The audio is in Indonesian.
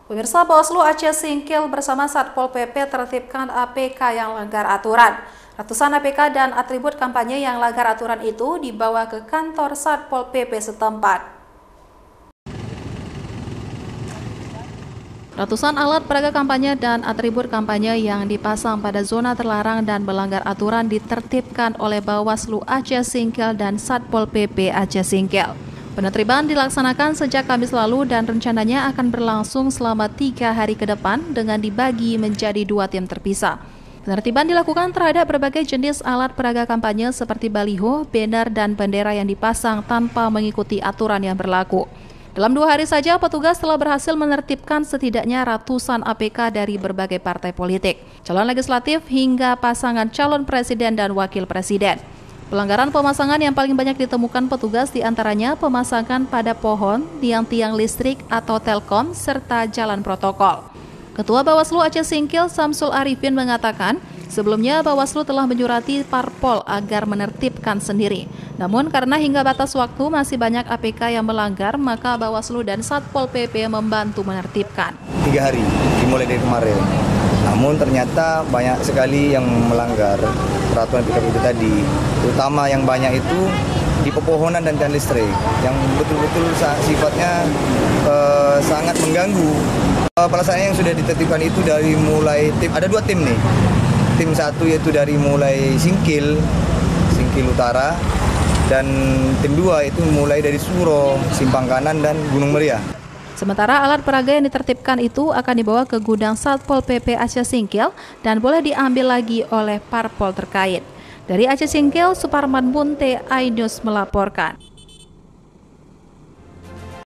Pemirsa, Bawaslu Aceh Singkil bersama Satpol PP tertibkan APK yang langgar aturan. Ratusan APK dan atribut kampanye yang langgar aturan itu dibawa ke kantor Satpol PP setempat. Ratusan alat peraga kampanye dan atribut kampanye yang dipasang pada zona terlarang dan melanggar aturan ditertibkan oleh Bawaslu Aceh Singkil dan Satpol PP Aceh Singkil. Penertiban dilaksanakan sejak Kamis lalu dan rencananya akan berlangsung selama 3 hari ke depan dengan dibagi menjadi 2 tim terpisah. Penertiban dilakukan terhadap berbagai jenis alat peraga kampanye seperti baliho, banner, dan bendera yang dipasang tanpa mengikuti aturan yang berlaku. Dalam 2 hari saja, petugas telah berhasil menertibkan setidaknya ratusan APK dari berbagai partai politik, calon legislatif hingga pasangan calon presiden dan wakil presiden. Pelanggaran pemasangan yang paling banyak ditemukan petugas diantaranya pemasangan pada pohon, tiang-tiang listrik atau telkom, serta jalan protokol. Ketua Bawaslu Aceh Singkil Samsul Arifin mengatakan, sebelumnya Bawaslu telah menyurati parpol agar menertibkan sendiri. Namun karena hingga batas waktu masih banyak APK yang melanggar, maka Bawaslu dan Satpol PP membantu menertibkan. 3 hari dimulai dari kemarin. Namun ternyata banyak sekali yang melanggar peraturan PKPU tadi, terutama yang banyak itu di pepohonan dan tiang listrik yang betul-betul sifatnya sangat mengganggu. Pelaksanaan yang sudah ditertibkan itu dari mulai tim, ada 2 tim nih. Tim 1 yaitu dari mulai Singkil Utara, dan tim 2 itu mulai dari Suro, Simpang Kanan, dan Gunung Meriah. Sementara alat peraga yang ditertibkan itu akan dibawa ke gudang Satpol PP Aceh Singkil dan boleh diambil lagi oleh parpol terkait. Dari Aceh Singkil, Suparman Bunte, iNews melaporkan.